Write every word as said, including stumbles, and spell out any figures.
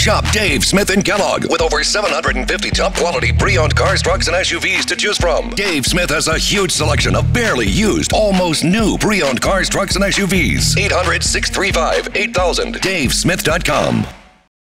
Shop Dave Smith in Kellogg with over seven hundred fifty top-quality pre-owned cars, trucks, and S U Vs to choose from. Dave Smith has a huge selection of barely used, almost new pre-owned cars, trucks, and S U Vs. eight hundred, six three five, eight thousand. Dave Smith dot com.